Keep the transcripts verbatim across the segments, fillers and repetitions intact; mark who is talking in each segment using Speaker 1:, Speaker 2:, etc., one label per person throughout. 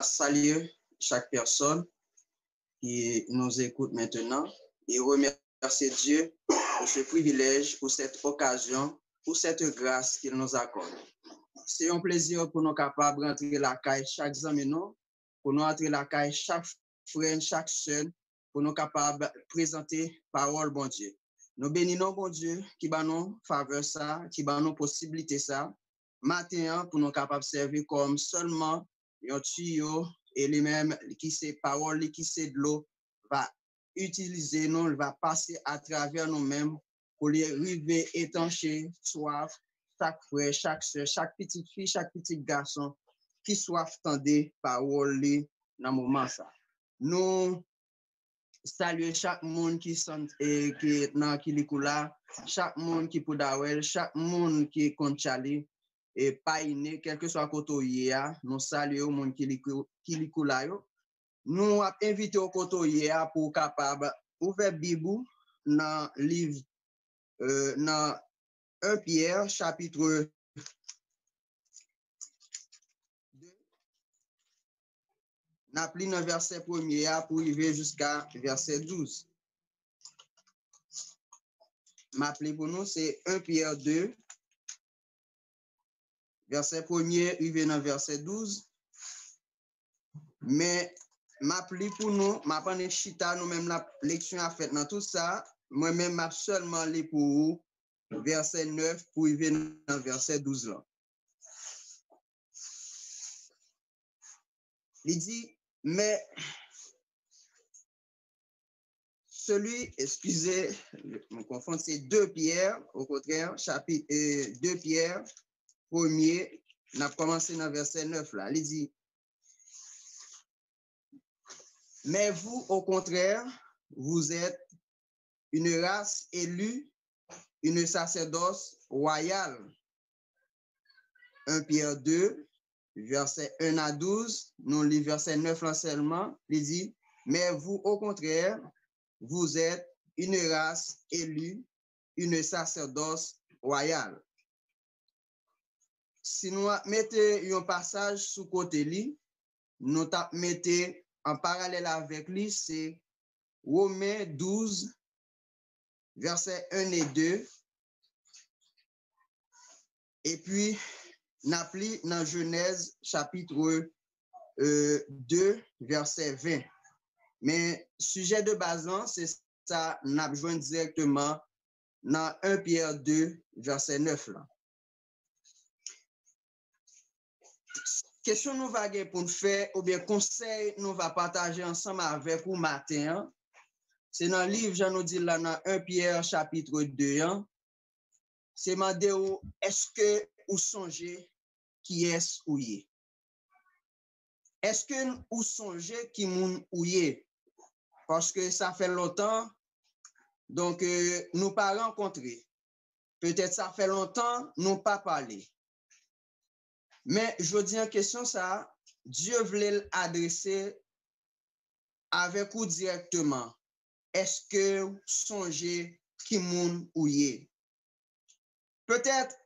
Speaker 1: saluer chaque personne qui nous écoute maintenant et remercier Dieu pour ce privilège, pour cette occasion, pour cette grâce qu'il nous accorde. C'est un plaisir pour nous capables d'entrer la caille chaque jour, pour nous entrer la caille chaque frère, chaque sœur, pour nous capables de présenter parole bon Dieu. Nous bénissons bon Dieu qui va nous faveur ça, qui va nous possibilité ça. Matin, pour nous capables de servir comme seulement un tuyau et lui-même qui c'est parole, qui c'est de l'eau, va utiliser nous, va passer à travers nous-mêmes pour les river étancher, soif, chaque frère, chaque soeur, chaque petite fille, chaque petit garçon qui soif tendre parole dans le moment ça. Nous saluer chaque monde qui sont et qui dans Kilikula, chaque monde qui pour Dawel, chaque monde qui est Konchali et Paine, quel que soit côté nous saluons monde qui Kilikula yo. Nous avons invité au côté pour capable ouvrir Bible dans livre euh, dans un Pierre chapitre deux. N'a pris dans verset premier pour arriver jusqu'à verset douze. M'appelé pour nous, c'est un Pierre deux, verset premier, arrivé dans verset douze. Mais m'appelé pour nous, m'a pas chita nous-mêmes la lection à fait dans tout ça. Moi-même, m'a seulement lu pour vous, verset neuf, pour arriver dans verset douze là. Il dit, mais celui, excusez, je me confonds, c'est deux Pierre, au contraire, chapitre euh, deux Pierre, premier, on a commencé dans verset neuf là. Il dit, mais vous, au contraire, vous êtes une race élue, une sacerdoce royale. un Pierre deux, verset un à douze, nous lit verset neuf là seulement, il dit, mais vous, au contraire, vous êtes une race élue, une sacerdoce royale. Si nous mettons un passage sous côté li, nous mettons en parallèle avec lui, c'est Romains douze, versets un et deux. Et puis, n'appli dans Genèse chapitre euh, deux, verset vingt. Mais sujet de base, c'est ça, n'a besoin directement dans un Pierre deux, verset neuf. Là. Question nous va pour nous faire, ou bien conseil nous va partager ensemble avec vous matin. C'est dans le livre, j'en ai dit là, dans un Pierre chapitre deux. Hein, c'est demandé est-ce que vous songez qui est-ce ou y? Est-ce que vous songez qui moun ou y? Parce que ça fait longtemps, donc euh, nous pas rencontrés. Peut-être ça fait longtemps, nous pas parlé. Mais je dis en question ça, Dieu voulait l'adresser avec vous directement. Est-ce que vous songez qui moun ou y? Peut-être,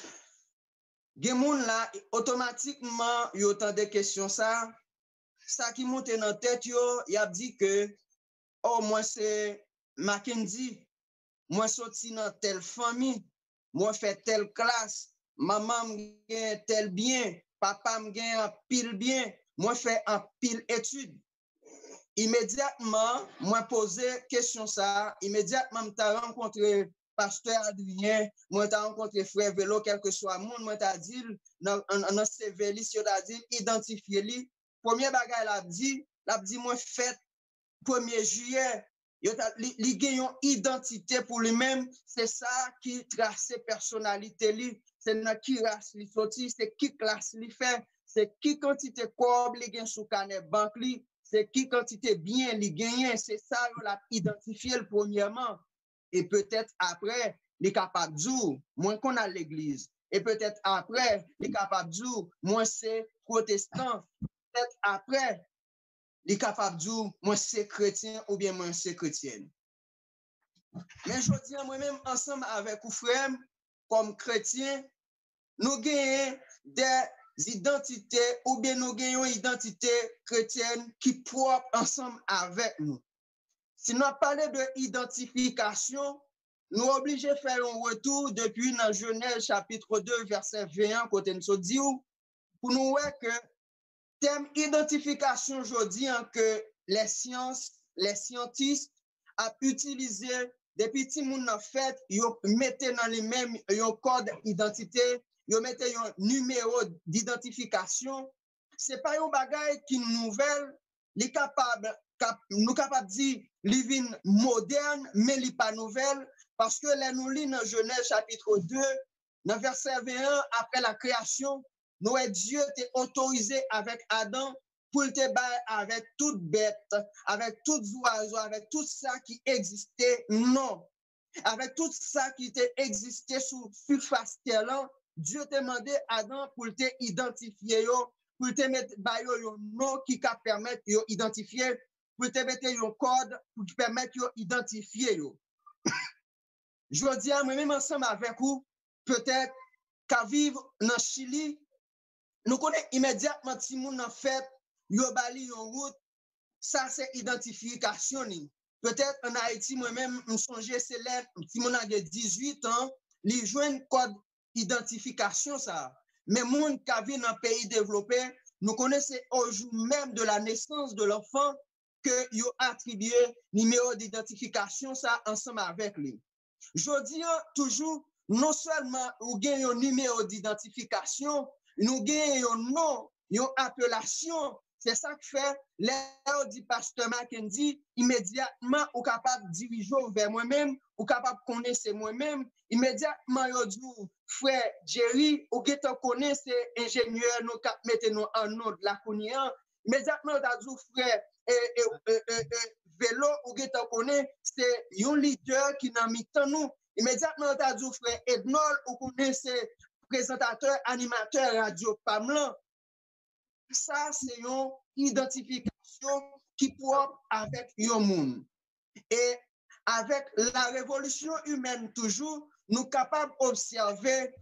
Speaker 1: gen moun là, automatiquement, il y a autant de questions ça, ça qui monte dans la tête, yo, y a dit que, oh, moi c'est Mackenzie, moi sorti dans telle famille, moi fait telle classe, maman m'gagne tel bien, papa m'gagne un pile bien, moi fait un pile étude. Immédiatement, moi poser question ça, immédiatement m'ta rencontré pasteur Adrien, moi t'ai rencontré frère Vélo, quel que soit monde, moi t'ai dit dans dans C V li, si t'ai dit identifier li. Premier bagage l'a dit, l'a dit moi fête premier juillet, il gagne une identité pour lui-même, c'est ça qui trace personnalité li, c'est dans qui race li sorti, c'est qui classe li fait, c'est qui quantité corps li gagne sous carnet banque li, c'est qui quantité bien li gagne, c'est ça l'a identifié le premièrement. Et peut-être après, il est capable de dire, moins qu'on a l'église. Et peut-être après, il est capable de dire, moins c'est protestant. Peut-être après, il est capable de dire, moins c'est chrétien ou bien moins c'est chrétienne. Mais je dis moi-même, ensemble avec vous frères, comme chrétiens, nous gagnons des identités ou bien nous gagnons une identité chrétienne qui propre ensemble avec nous. Si nous parlons de identification, nous sommes obligés de faire un retour depuis dans Genèse chapitre deux, verset vingt et un, côté nous dit pour nous voir que thème identification aujourd'hui que les sciences, les scientifiques ont utilisé depuis que nous avons fait, ils mettent dans les mêmes un code d'identité, ils mettent un numéro d'identification. Ce n'est pas un bagage qui est nouvelle, est capable, cap, nous capable de dire living moderne, mais il n'est pas nouvelle, parce que là, nous lisons dans Genèse chapitre deux, dans verset vingt et un, après la création, nous, Dieu t'a autorisé avec Adam pour te battre avec toute bête, avec tout oiseau, avec tout ça qui existait, non. Avec tout ça qui existait sur surface terre, Dieu t'a demandé à Adam pour te identifier, pour te mettre un nom qui permet de identifier, pour te mettre un code pour te permettre d'identifier. Je dis à moi-même ensemble avec vous, peut-être qu'à vivre dans Chili, nous connaissons immédiatement si nous avons fait yo bali yon route, ça c'est identification. Peut-être en Haïti, moi-même, je songe c'est là, si mon a dix-huit ans, les jeunes code identification ça. Mais moun qui vit dans un pays développé, nous connaissons au jour même de la naissance de l'enfant que yo attribué numéro d'identification ça ensemble avec lui. Je dis toujours, non seulement nous gagnons un numéro d'identification, nous gagnons un nom, une appellation. C'est ça que fait l'air du pasteur Mackenzie, immédiatement, ou capable de diriger vers moi-même, ou capable de connaître moi-même. Immédiatement, il dit, frère Jerry, ou qui te connaît, c'est ingénieur, nous mettons en nom de la Kounia. Immédiatement, il dit, frère et, et, et, et, et, vélo, ou qui te connaît, c'est un leader qui n'a mis tant nous. Immédiatement, il dit, frère Ednol, ou connaît, c'est présentateur, animateur radio Pamela. Ça, c'est une identification qui propre avec le monde. Et avec la révolution humaine, toujours, nous sommes capables d'observer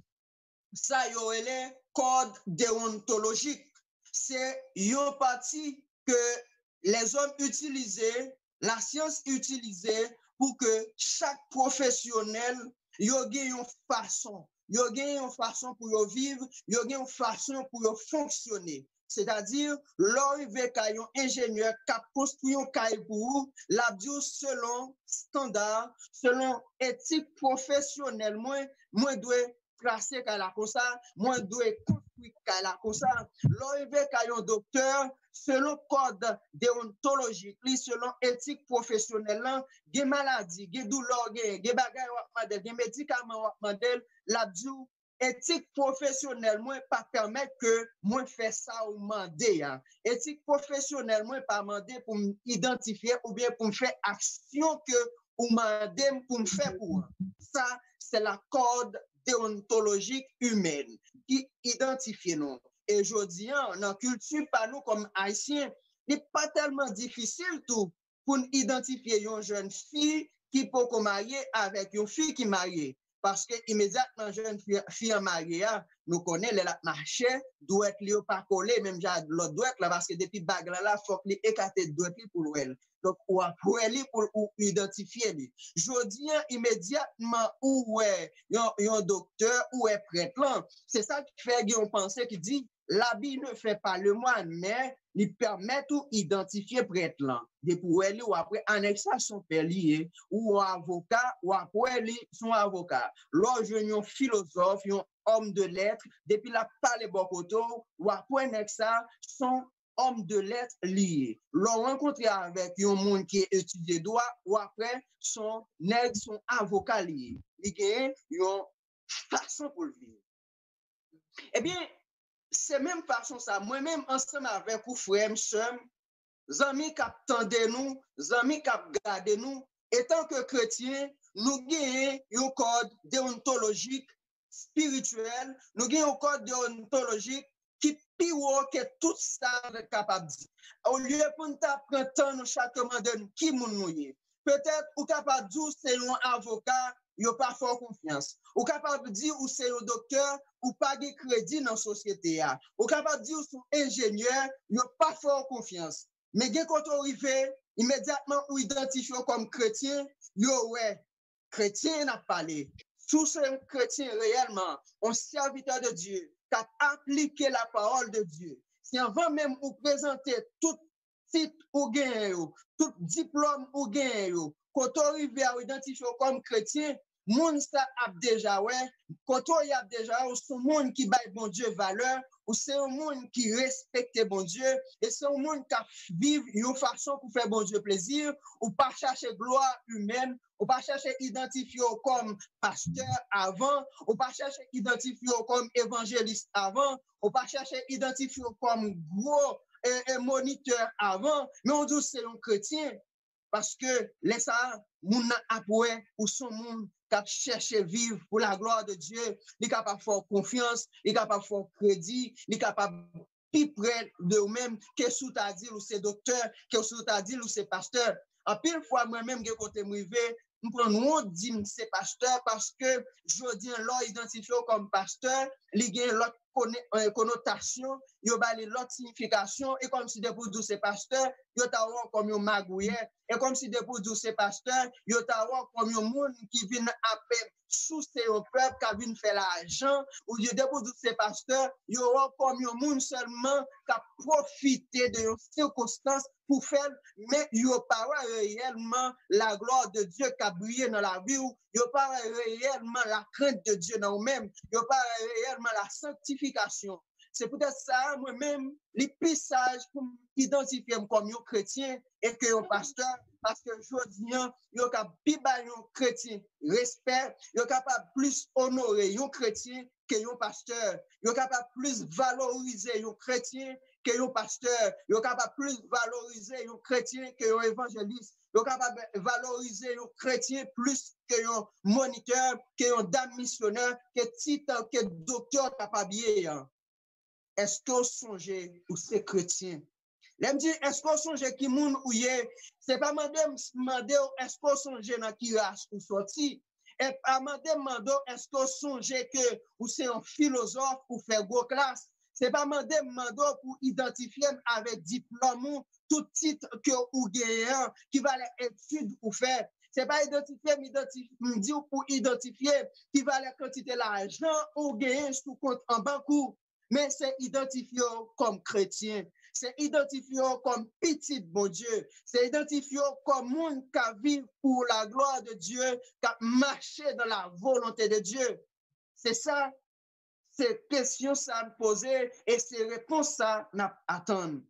Speaker 1: ça, il y a code déontologique. C'est une partie que les hommes utilisaient, la science utilisait pour que chaque professionnel ait une façon. Il y a une façon pour vivre, il y a une façon pour fonctionner. C'est-à-dire, l'arrivée d'un ingénieur qui a construit un cahier pour vous, l'a dit selon standard, selon éthique professionnelle, moi, moi, dois tracer la comme ça, moi, dois construire la comme ça. L'arrivée d'un docteur, selon code déontologique, selon éthique professionnelle, des maladies, des douleurs, des bagages, des médicaments, l'a dit éthique professionnelle, moi, pas permettre que moi faire ça ou demander. Hein. Éthique professionnelle, moi, pas demander pour m'identifier ou bien pour me faire action que ou demander pour me faire pour. Ça, c'est la code déontologique humaine qui identifie nous. Et je dis, dans la culture, par nous comme haïtiens, il n'est pas tellement difficile tout pour identifier une jeune fille qui peut se marier avec une fille qui est mariée. Parce que immédiatement, jeune fille mariée, nous connaissons les marchés, doit être pas collé, même j'ai l'autre doit là, parce que depuis bague là, il faut qu'il écarte doit pour elle. Donc, ou pour elle, pour identifier lui. Je dis immédiatement, où est un docteur, où est prêtre là. C'est ça qui fait qu'on pense qui dit, l'habit ne fait pas le moine, mais il permet tout identifier prêtre là. De pour elle ou après annexer son père lié ou avocat ou après son avocat. Lorsque un philosophe, un homme de lettres, depuis la parle bokoto ou après annexer son homme de lettres lié. L'on rencontre avec un monde qui étudie droit ou après son nègre, son avocat lié. Il y a une façon pour le vivre. Eh bien, c'est même façon ça. Moi-même, ensemble avec vous, frères, sœurs, amis qui attendent nous, amis qui gardent nous, étant que chrétiens, nous gagnons un code déontologique spirituel, nous gagnons un code déontologique qui est plus haut que tout ça est capable de dire. Au lieu de nous prendre temps, nous chaque moment de qui nous nous Peut-être ou capable de dire c'est un avocat, yo pas fort confiance. Ou capable de dire ou c'est un docteur, ou pas de crédit dans la société. Ou capable de dire ou un ingénieur, yo pas fort confiance. Mais quand on arrive, immédiatement ou identifié comme chrétien, yo ouais, chrétien n'a pas parlé. Sous ce chrétien réellement, un serviteur de Dieu, qui a appliqué la parole de Dieu. Si avant même vous présenter tout titre ou gain, tout diplôme ou gain, quand on arrive à identifier comme chrétien, moun ça a déjà ouais, quand on y a déjà c'est un monde qui baille bon Dieu valeur, ou c'est un monde qui respecte bon Dieu, et c'est un monde qui vit une façon pour faire bon Dieu plaisir, ou pas chercher gloire humaine, ou pas chercher identifier comme pasteur avant, ou pas chercher identifier comme évangéliste avant, ou pas chercher identifier comme gros et, et moniteur avant, mais on dit c'est un chrétien. Parce que les ça, moun apoué ou son monde qui cherche vivre pour la gloire de Dieu, il est capable de faire confiance, il est capable de faire crédit, il est capable plus près de vous-même que sous ta dit ou c'est docteur, que sous ta dit ou c'est pasteur. En pile fois moi-même que côté privé, nous prenons dit c'est pasteur parce que je dis l'on identifié comme pasteur, il y a l'autre connotation, il y a l'autre signification et comme si de pour dire c'est pasteur, il y a comme un magouilleur et comme si de pour dire c'est pasteur, il y a comme un monde qui vient à peine sous ses peuples qui vient faire l'argent ou il y a pour dire c'est pasteur, il y a comme un monde seulement qui a profité de circonstances pour faire, mais il n'y a pas réellement la gloire de Dieu qui a brillé dans la vie, il n'y a pas réellement la crainte de Dieu dans nous-mêmes, il n'y a pas réellement la sanctification. C'est peut-être ça, moi-même, les plus sages pour m'identifier comme un chrétien et que un pasteur, parce que je dis, il y a un chrétien respect, il est capable plus honorer un chrétien que un pasteur, il est capable plus valoriser un chrétien que un pasteur, il est capable plus valoriser un chrétien que un évangéliste, il est capable valoriser un chrétien plus que un moniteur, que un dame missionnaire, que titre, que docteur capable. Est-ce que vous songez ou c'est chrétien? Là, me dit, est-ce que vous songez qui moun ou yé? C'est pas madame demander est-ce que vous songez dans qui race ou sorti? Et pas madame demander est-ce que vous songez que ou c'est un philosophe pour faire gros classe? C'est pas madame demander pour identifier avec diplôme tout titre que ou gagnant qui va l'étude ou faire. C'est pas identifier, m'identifier pour identifier qui va la quantité d'argent ou gagner sous compte en banque. Mais c'est identifié comme chrétien, c'est identifié comme petit bon Dieu, c'est identifié comme monde qui vit pour la gloire de Dieu, qui marche dans la volonté de Dieu. C'est ça, ces questions ça me poser et ces réponses ça n'attendent.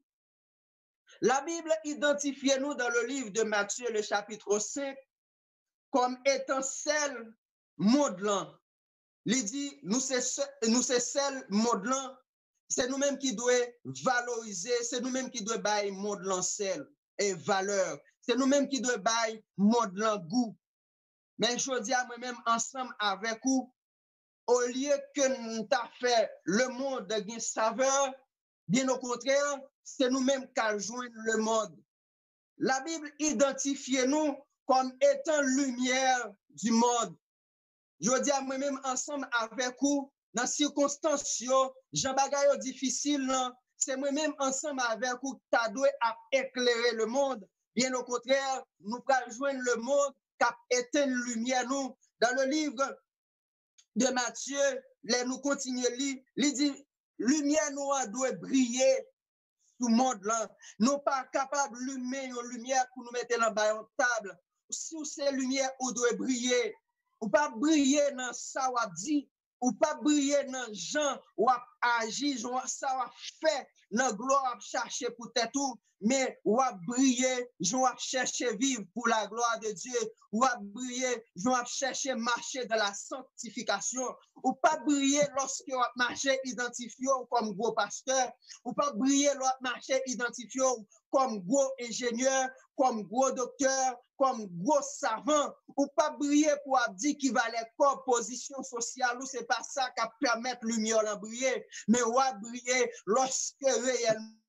Speaker 1: La Bible identifie nous dans le livre de Matthieu, le chapitre cinq, comme étant celle modelant. Il dit, nous c'est nous c'est celle modelant, c'est nous-mêmes qui devons valoriser, c'est nous-mêmes qui devons bailler modelant celle et valeur, c'est nous-mêmes qui devons bailler modelant goût. Mais je dis à moi-même ensemble avec vous, au lieu que nous t'a fait le monde de saveur, bien au contraire, c'est nous-mêmes qui joignent le monde. La Bible identifie nous comme étant lumière du monde. Je dis à moi-même ensemble avec vous, dans les circonstances, Jean Bagayo difficile, c'est moi-même ensemble avec vous qui t'a doué à éclairer le monde. Bien au contraire, nous allons joindre le monde qui a éteint la lumière. Nous, dans le livre de Matthieu, là, nous continuons à lire, il dit, lumière nous doit briller sous le monde là. Nous pas capables d'allumer une lumière pour nous mettre dans la table. Si c'est lumière, on doit briller. Ou pas briller dans ça ou dit, ou pas briller dans gens ou agir, ça ou fait dans gloire à chercher pour tout, mais ou briller, ou chercher vivre pour la gloire de Dieu, ou briller, ou chercher marcher dans la sanctification, ou pas briller lorsque ou marcher identifié comme gros pasteur, ou pas briller lorsque marcher identifié comme gros ingénieur, comme gros docteur, comme gros savant, ou pas briller pour dire qu'il va les corps position sociale, ou c'est pas ça qui permet lumière de briller, mais ou briller lorsque réellement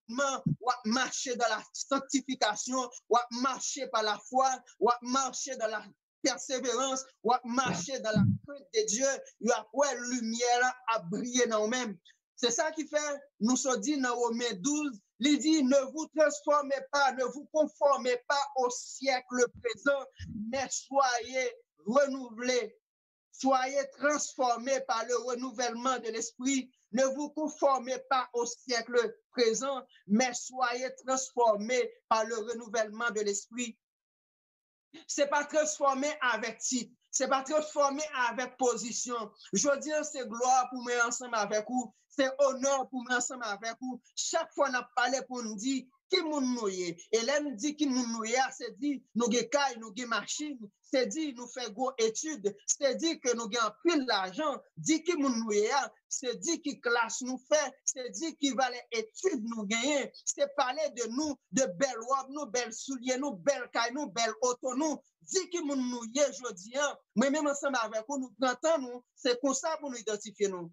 Speaker 1: rapidement, ou marcher dans la sanctification, ou marcher par la foi, ou marcher dans la persévérance, ou marcher dans la crainte de Dieu, ou après lumière à briller dans nous-mêmes. C'est ça qui fait, nous sommes dit dans Romains douze, il dit, ne vous transformez pas, ne vous conformez pas au siècle présent, mais soyez renouvelés, soyez transformés par le renouvellement de l'esprit. Ne vous conformez pas au siècle présent, mais soyez transformés par le renouvellement de l'esprit. Ce n'est pas transformé avec titre, ce n'est pas transformé avec position. Je dis, c'est gloire pour moi ensemble avec vous, c'est honneur pour moi ensemble avec vous. Chaque fois, on a parlé pour nous dire qui nous nouye. Et là, nous dit qui nous nouye, c'est dit nous avons nous avons machine, c'est dit nous faisons gros études, c'est dit que nous avons pile l'argent, dit qui nous nouye, c'est dit qui classe nous fait, c'est dit qui valait études nous gagner, c'est parler de nous, de belles robes, nous belles souliers, nous belles cailles, nous belles autos, nous, dit qui nous nouye, je dis, mais même ensemble avec vous, nous prenons nous, c'est comme ça pour nous identifier nous.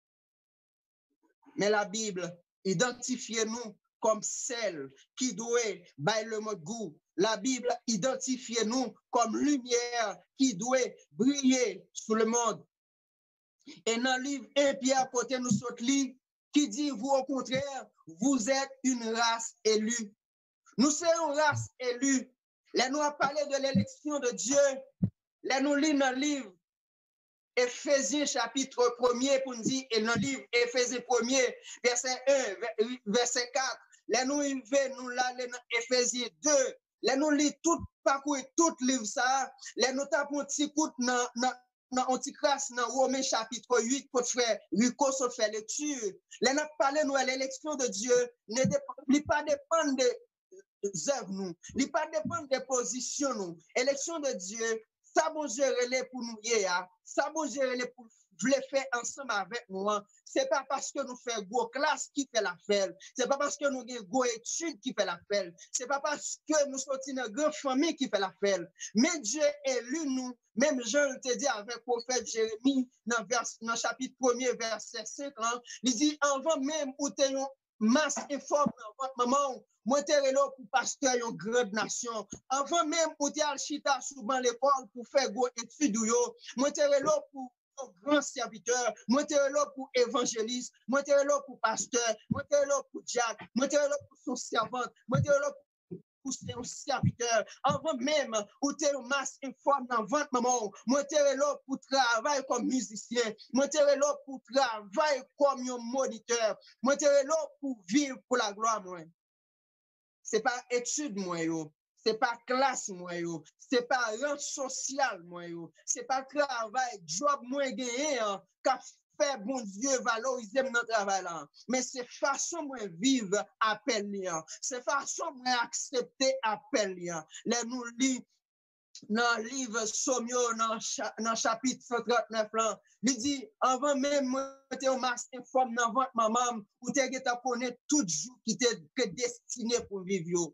Speaker 1: Mais la Bible, identifiez-nous comme celle qui doit bailler le mode goût. La Bible identifie nous comme lumière qui doit briller sur le monde. Et dans le livre un Pierre côté nous saute livre qui dit vous au contraire, vous êtes une race élue. Nous sommes une race élue. Là nous a parlé de l'élection de Dieu. Là nous lisons dans le livre Éphésiens chapitre premier pour nous dire, et dans le livre Éphésiens premier, verset un, verset quatre. Là nous nous là dans Éphésiens deux. Là nous lisons tout parcours tout livre ça. Là nous tapons un petit coup dans dans Antichrist dans Romains chapitre huit pour faire Rico se fait lecture. Là nous parlé nous l'élection de Dieu ne dépend pas dépendre des œuvres nous, il pas dépendre des positions nous. Élection de Dieu, ça bon gérer les pour nous hier, ça bon gérer les pour le faire ensemble avec nous. C'est pas parce que nous faisons gros classe qui fait l'affaire. C'est pas parce que nous avons gros études qui fait l'affaire. C'est pas parce que nous sommes une grande famille qui fait l'affaire. Mais Dieu élu nous. Même je te dis avec le prophète Jérémie dans le chapitre premier, verset cinq, il dit avant même où tu es masse informe dans votre maman, moi t'es là pour pasteur une grande nation. Avant même où tu as chita souvent l'école pour faire gros études, moi t'es là pour grand serviteur, moi t'es là pour évangéliste, moi t'es là pour pasteur, moi t'es là pour Jack, moi t'es là pour son servante, moi t'es là pour son serviteur. Avant même où t'es masse informe dans votre maman, moi t'es là pour travailler comme musicien, moi t'es là pour travailler comme un moniteur, moi t'es là pour vivre pour la gloire moi. C'est pas étude moi yo. C'est pas classe moi yo, c'est pas rang social moi yo, c'est pas travail, job moi gagné qu'a fait bon Dieu valoriser notre travail là, mais c'est façon moi vivre appel là, c'est façon moi accepter appel là. Là nous lit dans le livre Somio dans dans chapitre cent trente-neuf là, il dit avant même moi t'es au max informe dans votre maman ou t'es ta connaître tout jour qui t'est destiné pour vivre.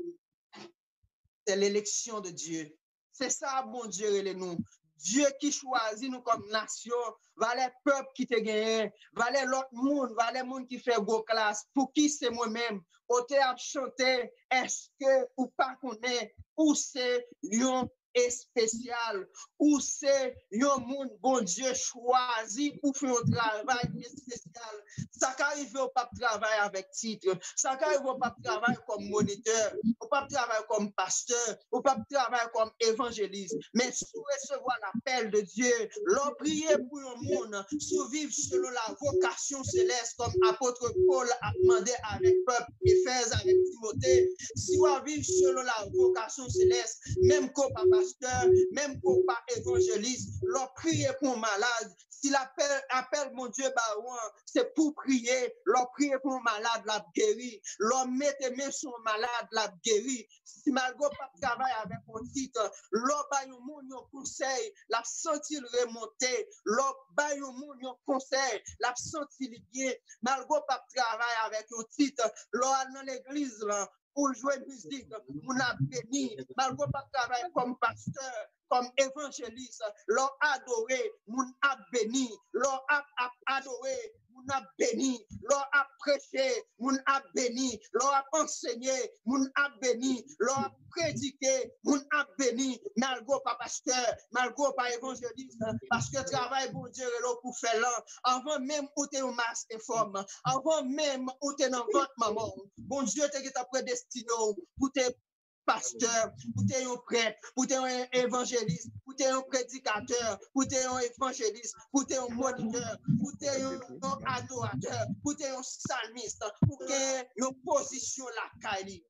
Speaker 1: C'est l'élection de Dieu. C'est ça, bon Dieu, et nous. Dieu qui choisit nous comme nation, va les peuples qui te gagnent, va les l'autre monde, va les monde qui fait gros classe. Pour qui c'est moi-même? Au théâtre chanter, est-ce que ou pas qu'on est, ou c'est lion et spécial, ou c'est un monde, bon Dieu, choisi pour faire un travail spécial. Ça n'arrive pas de travailler avec titre, ça n'arrive pas de travailler comme moniteur, ou pas de travailler comme pasteur, ou pas de travailler comme évangéliste, mais sous recevoir l'appel de Dieu, l'on prier pour un monde, survivre selon la vocation céleste, comme apôtre Paul a demandé avec peuple, Éphèse avec Timothée, si on vit selon la vocation céleste, même qu'on pas pasteur, même qu'on pas évangéliste, l'on prier pour un malade, si l'appel appelle mon Dieu barouan, c'est pour prier, l'on prier pour un malade, l'a guéri, l'on mette main sur un malade, l'a guéri, si malgré pas travail avec un titre, l'on ba yon moun yon conseil, l'a senti le remonter, l'on ba yon moun yon conseil, l'a senti le bien, malgré pas travail avec un titre, l'on dans l'église là, pour jouer musique, on a béni, malgré pas travail comme pasteur, comme évangéliste, l'on adoré, on a béni, l'on a adoré, on moun a béni, l'on a prêché, moun a béni, l'on a enseigné, moun a béni, l'on a prédiqué, moun a béni, malgré pas pasteur, malgré pas évangéliste, parce que travail bon Dieu là pour faire là, avant même où tu es au masque et forme, avant même où tu es dans votre maman, bon Dieu t'a prédestiné pour tes pasteur, pour t'es un prêtre, pour t'es un évangéliste, pour t'es un prédicateur, pour t'es un évangéliste, pour t'es un moniteur, pour t'es un adorateur, pour t'es un psalmiste, pour t'es une position la caille.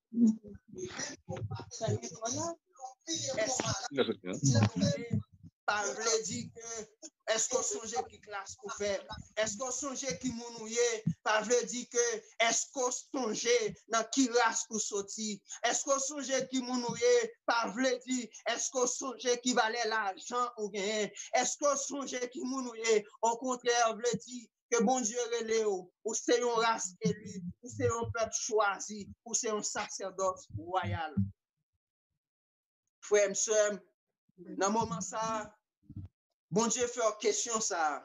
Speaker 1: Pas veut dire que est-ce qu'on songe qui classe pour faire, est-ce qu'on songe qui mounouye, pas veut dire que est-ce qu'on songe dans qui race pour sortir, est-ce qu'on songe qui mounouye, pas veut dire est-ce qu'on songe qui valait l'argent ou bien, est-ce qu'on songe qui mounouye, au contraire veut dire que bon Dieu reléo, ou c'est une race élue, ou c'est un peuple choisi, ou c'est un sacerdoce royal. Frère, monsieur, dans le moment ça, bon Dieu fait une question ça.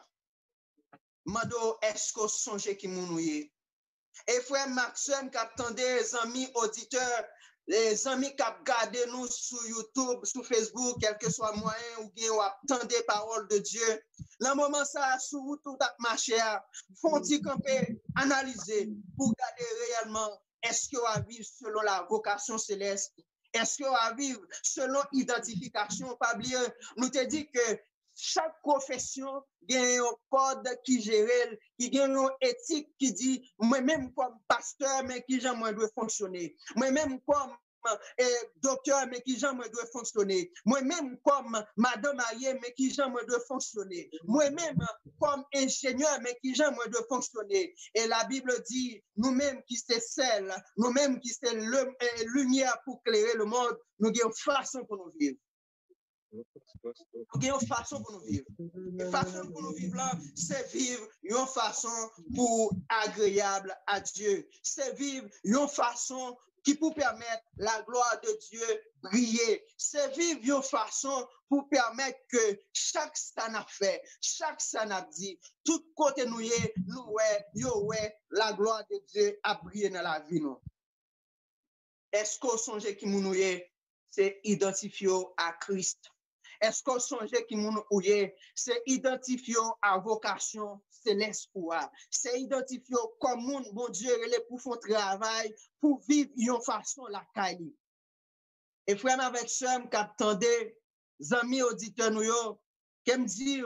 Speaker 1: Mando, est-ce qu'on songe qui mounouye? Et frère Maxime, qui attendait les amis auditeurs, les amis qui regardé nous sur YouTube, sur Facebook, quel que soit moyen, ou bien ou attendez parole de Dieu. Dans le moment ça, sur tout à marcher, font-ils camper, analyser, pour garder réellement, est-ce qu'on va vivre selon la vocation céleste? Est-ce qu'on va vivre selon identification? Pas oublier, nous te dit que chaque profession a un code qui gère, qui a une éthique qui dit, moi-même comme pasteur, mais qui j'aimerais dois fonctionner. Moi-même comme eh, docteur, mais qui j'aimerais dois fonctionner. Moi-même comme madame mariée, mais qui j'aimerais dois fonctionner. Moi-même comme ingénieur, mais qui j'aimerais dois fonctionner. Et la Bible dit, nous-mêmes qui sommes celle, nous-mêmes qui sommes la lumière pour éclairer le monde, nous avons une façon pour nous vivre. Nous avons une façon pour nous vivre. La façon pour nous vivre là, c'est vivre une façon pour agréable à Dieu. C'est vivre une façon qui pour permettre la gloire de Dieu briller. C'est vivre une façon pour permettre que chaque ça n'a fait, chaque ça n'a dit, tout côté nous y est, nous ouais, yo ouais, la gloire de Dieu a brillé dans la vie nous. Est-ce qu'on songe qui nous y est, c'est identifié à Christ. Est-ce qu'on songe qui nous y est, c'est identifié à vocation céleste ou à. C'est identifié comme moun, bon Dieu, pour faire travail, pour vivre une façon la caille. Et frère avec soeur, qui attendait, amis auditeurs nous yo, qui me dit,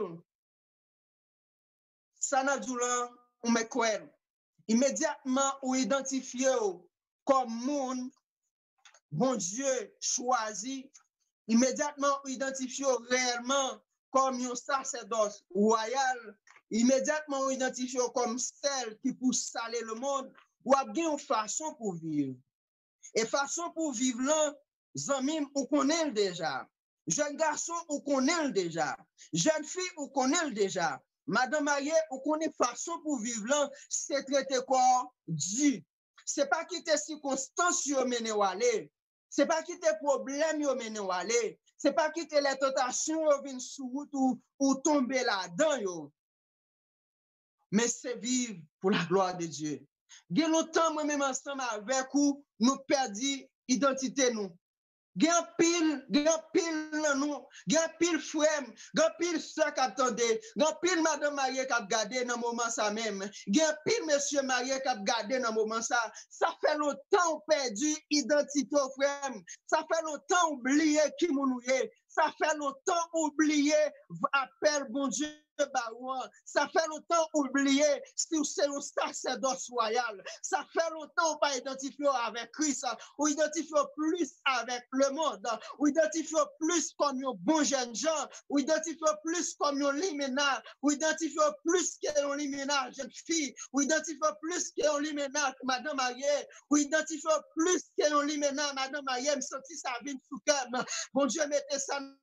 Speaker 1: ça n'a doulan, ou me quoi. Immédiatement, ou identifié comme moun, bon Dieu choisi, immédiatement, ou identifié réellement comme un sacerdoce royal, immédiatement, ou identifié comme celle qui peut saler le monde, ou a bien une façon pour vivre. Et façon pour vivre là, Zamim, ou connaît déjà. Jeune garçon, ou connaît déjà. Jeune fille, ou connaît déjà. Madame mariée, ou connaît façon pour vivre là, c'est traiter quoi? Dieu. C'est pas quitter circonstances yo mené ou aller. C'est pas quitter problème yo mené ou aller. C'est pas quitter les tentations yo vinn sous route ou, ou tomber là-dedans yo. Mais c'est vivre pour la gloire de Dieu. Gen longtemps moi-même ensemble avec vous, nous perdu identité nous. Gen pile, gen pile nous, gen pile frère, gen pile sœur qui attendait, gen pile madame mariée qui a gardé dans moment ça même, gen pile monsieur marié qui a gardé dans moment ça. Ça fait longtemps perdu identité frère. Ça fait longtemps oublié qui nous est. Ça fait longtemps oublié appel bon Dieu. Ça fait longtemps oublié si c'est un sacerdoce royal. Ça fait longtemps pas identifié avec Christ, ou identifié plus avec le monde, ou identifié plus comme un bon jeune gens, ou identifié plus comme un liménard, ou identifié plus qu'un liménard jeune fille, ou identifié plus qu'un liménard madame mariée, ou identifié plus qu'un liménard madame mariée, me senti ça vient sous cœur. Bon Dieu mettez ça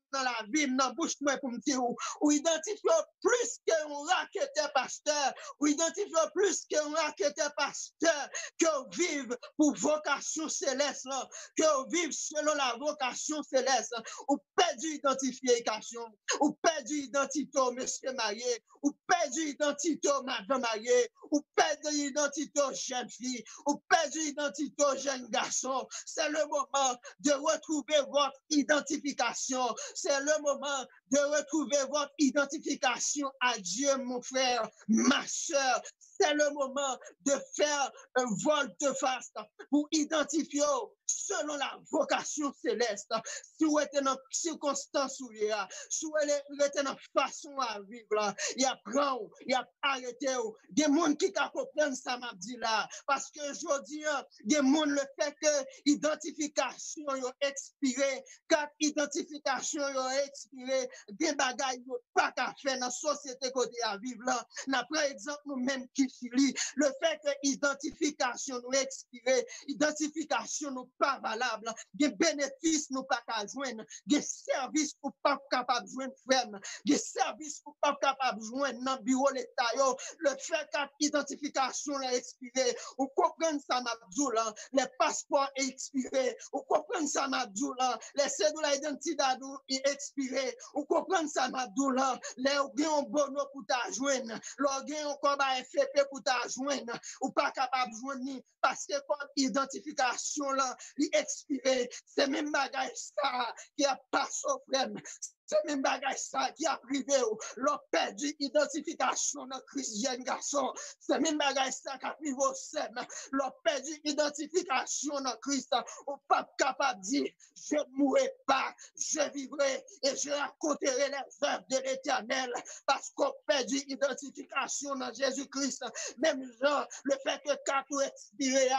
Speaker 2: dans la vie, dans la bouche, pour me dire, ou identifier plus qu'un raqueteur pasteur, ou identifier plus qu'un raqueteur pasteur, que vive pour vocation céleste, que vive selon la vocation céleste, ou perdu identification, ou perdu identité, monsieur marié, ou perdu identité, madame mariée, ou perdu identité, jeune fille, ou perdu identité, jeune garçon. C'est le moment de retrouver votre identification. C'est le moment de retrouver votre identification à Dieu, mon frère, ma soeur. C'est le moment de faire un volte-face pour identifier selon la vocation céleste. Si vous êtes dans circonstance où il y a, si vous êtes dans façon à vivre, il y a prendre, il y a arrêter. Il y a des gens qui comprennent ça, m'a dit là. Parce que je dis, il y a des gens le fait que l'identification est expirée, quand l'identification est expirée, des bagailles pas qu'à faire dans la société côté à vivre là. Par exemple, nous-mêmes qui Chili, le fait que l'identification nous expirée, l'identification nous pas valable, des bénéfices nous pas qu'à joindre, des services nous pas capable de joindre frère, des services nous pas capable de joindre dans le bureau de l'État, le fait que l'identification est expirée, vous comprenez ça Mabdou là, les passeports est expiré, vous comprenez ça Mabdou là, les cédules d'identité est expiré, vous comprenez ça Mabdou là, les gains bono pour ta joindre, les gains combat F P pour ta joindre, ou pas capable de joindre parce que comme identification là, il expiré, c'est même bagage ça qui a passé au frère. C'est même bagage ça qui a privé, l'on perdu identification dans Christ jeune garçon. C'est même bagage ça qui a privé au sème. L'on perdu identification dans Christ. On pas capable de dire, je ne mourrai pas, je vivrai et je raconterai les œuvres de l'Éternel. Parce qu'on perdu identification dans Jésus-Christ. Même genre, le fait que quand on expiré,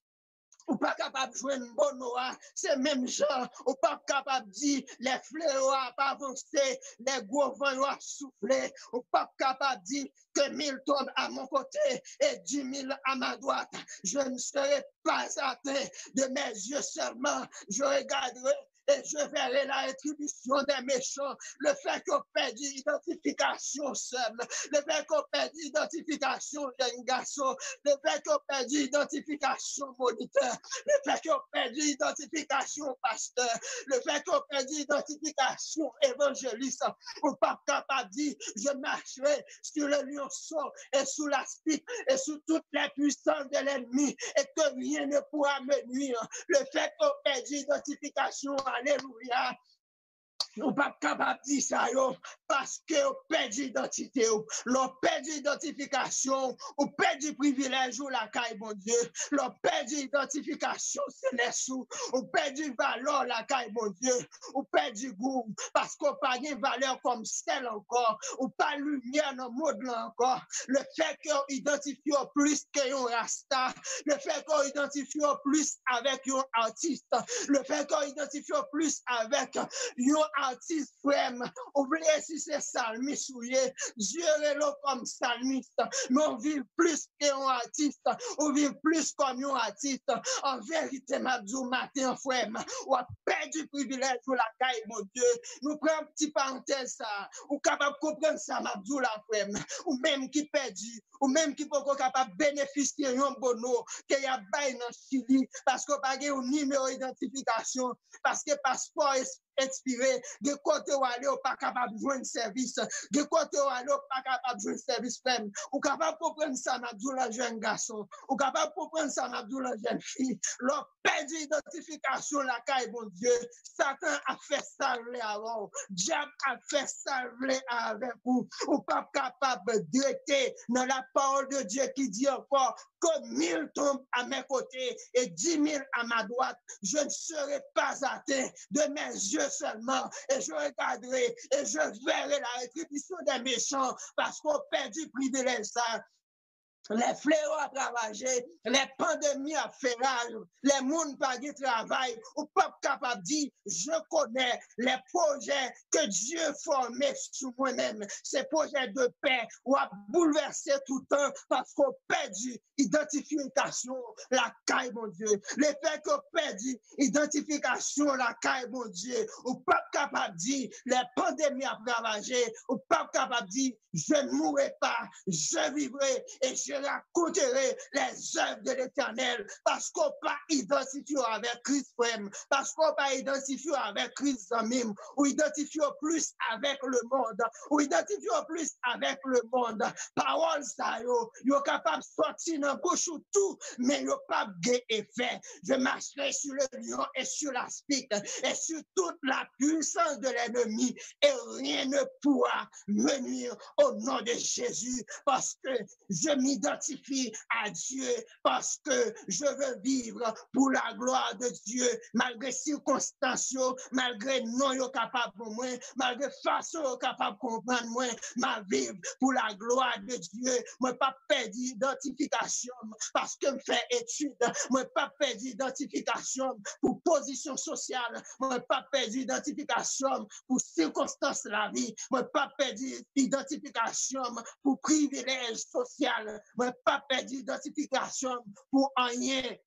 Speaker 2: ou pas capable de jouer une bonne noix, c'est même genre, ou pas capable de dire, les fleurs ont pas avancé, les gros vents ont soufflé, ou pas capable de dire que mille tombent à mon côté et dix mille à ma droite. Je ne serai pas atteint de mes yeux seulement, je regarderai et je verrai la rétribution des méchants. Le fait qu'on perd l'identification seul, le fait qu'on perd l'identification jeune garçon, le fait qu'on perd l'identification moniteur, le fait qu'on perd l'identification pasteur, le fait qu'on perd l'identification évangéliste, on n'est pas capable de dire, je marcherai sur le lionceau et sous la spique et sous toutes les puissances de l'ennemi et que rien ne pourra me nuire. Le fait qu'on perd l'identification, alléluia. Nous pas capable de dire ça, parce que on perd l'identité, on perd l'identification, on perd le privilège ou la caille, mon Dieu, on perd l'identification céleste, on perd la valeur la caille, mon Dieu, on perd du goût, parce qu'on n'a pas de valeur comme celle encore, on pas lumière dans le monde là encore. Le fait qu'on identifie plus qu'un rasta, le fait qu'on identifie plus avec un artiste, le fait qu'on identifie plus avec un artiste frère, oubliez si c'est salmiste ou Dieu est là comme salmiste, mais on vit plus qu'un artiste, on vit plus comme un artiste. En vérité, ma Dieu, matin, frère, on a perdu le privilège pour la caille, mon Dieu. Nous prenons une petite parenthèse, ça, ou capable de comprendre ça, ma Dieu, la frère, ou même qui perdu, ou même qui peut capable de bénéficier d'un bono, qu'il y a bail dans Chili, parce qu'on n'a pas de numéro d'identification, parce que passeport est expiré, de côté où aller, ou pas capable de jouer un service, de côté où aller, ou pas capable de jouer un service même, ou capable de comprendre ça, Mabdou, la jeune garçon, ou capable de comprendre ça, Mabdou, la jeune fille, leur perte d'identification, la caille, mon Dieu, Satan a fait ça avant, Diable a fait ça avec vous, ou pas capable de directer dans la parole de Dieu qui dit encore que mille tombent à mes côtés et dix mille à ma droite, je ne serai pas atteint de mes yeux seulement, et je regarderai et je verrai la rétribution des méchants parce qu'on perd du privilège ça. les fléaux à ravager, les pandémies à faire rage, les mondes pas de travail, ou pas capable de dire, je connais les projets que Dieu formait sur moi-même, ces projets de paix, ou à bouleverser tout le temps, parce qu'on perdu identification, la caille, mon Dieu. Le fait qu'on perdu identification, la caille, mon Dieu, ou pas capable de dire, les pandémies à ravager, ou pas capable de dire, je ne mourrai pas, je vivrai et je raconterai les œuvres de l'Éternel parce qu'on pas identifié avec Christ frère, parce qu'on pas identifié avec Christ amim, ou identifié plus avec le monde, ou identifié plus avec le monde. Parole ça yo, yo capable de sortir dans bouche ou tout, mais yo pas de effet. Je marcherai sur le lion et sur la spique et sur toute la puissance de l'ennemi et rien ne pourra me nuire au nom de Jésus, parce que je m'identifie à Dieu, parce que je veux vivre pour la gloire de Dieu, malgré circonstances, malgré non yo capable pour moi, malgré façon capable de comprendre moi, ma vivre pour la gloire de Dieu. Moi pas perdre identification parce que me fait étude, moi pas perdre identification pour position sociale, moi pas perdre identification pour circonstances de la vie, moi pas perdre identification pour privilège social, moi pas perdre identification pour rien.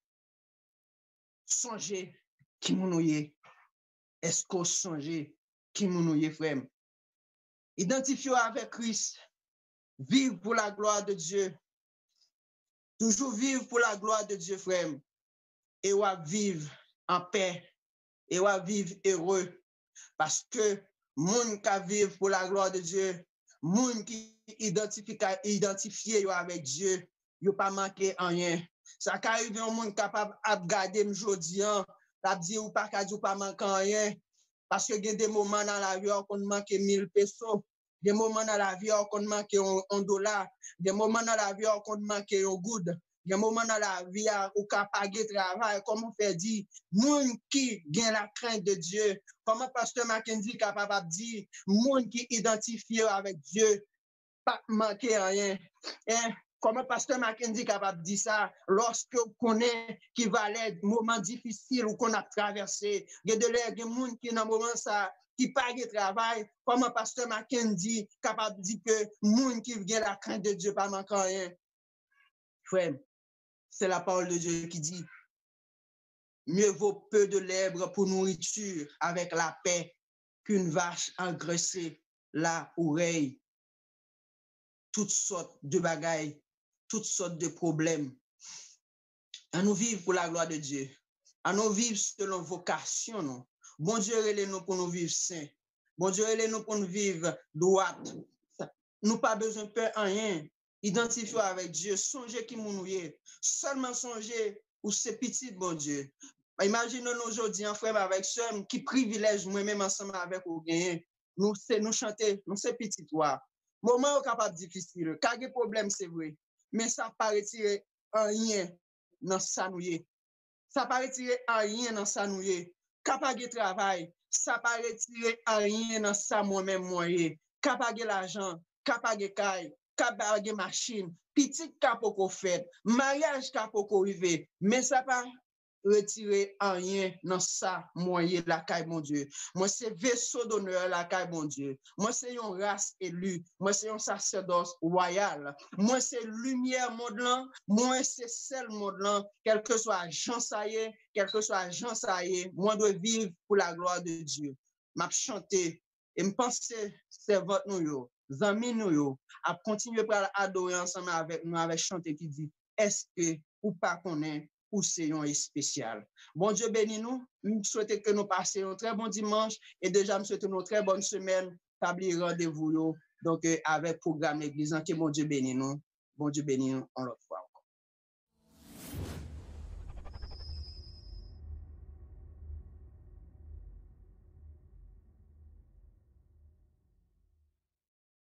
Speaker 2: Songer qui mounouye. Est-ce qu'on songe qui mounouye frère? Identifiez avec Christ. Vivre pour la gloire de Dieu. Toujours vivre pour la gloire de Dieu, frère. Et on va vivre en paix. Et on va vivre heureux. Parce que monde qui vivre pour la gloire de Dieu, monde qui identifie identifié avec Dieu, il pas manqué rien. Ça arrive un monde capable de garder aujourd'hui, la dire ou pas ou pas manquer rien. Parce que il y a des moments dans la vie où on manque mille pesos. Des moments dans la vie où on manque un dollar. Des moments dans la vie où on manque un good. Des moments dans la vie où on peut payer travail. Comme on fait dire, monde qui gagne la crainte de Dieu. Comment Pasteur Mackenzie est capable de dire, monde qui identifie avec Dieu, pas manquer rien. Et comment Pasteur Mackenzie est capable de dire ça lorsque vous connaissez qui va être moment difficile ou qu'on a traversé. Il y a de l'air, il y a des gens qui dans moment ça qui pas de travail. Comment Pasteur Mackenzie est capable de dire que monde qui vient la crainte de Dieu pas manquer rien. Frère, c'est la parole de Dieu qui dit mieux vaut peu de lèvres pour nourriture avec la paix qu'une vache engraissée la oreille. Toutes sortes de bagailles, toutes sortes de problèmes. À nous vivre pour la gloire de Dieu. À nous vivre selon vocation. Non? Bon Dieu, il nous pour nous vivre saint. Bon Dieu, il nous pour nous vivre droite. Nous pas besoin de peur rien. Identifiez avec Dieu. Songez qui nous est. Seulement songez où c'est petit, bon Dieu. Imaginez-nous aujourd'hui un frère avec soeur qui privilège moi-même ensemble avec vous. Nous, nous chanter, nous c'est petit toi. Moment capable difficile, quelques problèmes c'est vrai, mais ça pas retirer rien dans ça nous y. Ça pas retirer rien dans ça nous y. Capable de travail, ça pas retirer rien dans ça moi-même moyen. Capable l'argent, capable de caille, capable de machine, petit capoko fait, mariage capoko rivé, mais ça pas retirer rien dans ça moyen la caille mon Dieu. Moi c'est vaisseau d'honneur la caille mon Dieu. Moi c'est une race élue, moi c'est un sacerdoce royal. Moi c'est lumière modelant, moi c'est sel modelant, quel que soit Jean Saillé, quel que soit Jean Saillé, moi dois vivre pour la gloire de Dieu. M'a chanter et me penser c'est votre nous yo, amis nous yo, à continuer par adorer ensemble avec nous avec chanter qui dit est-ce que ou pas connaît ou c'est un spécial. Bon Dieu bénis nous. Je souhaite que nous passions un très bon dimanche et déjà je souhaite une très bonne semaine. Tabli rendez-vous donc avec programme l'église. Que bon Dieu bénis nous. Bon Dieu bénis nous.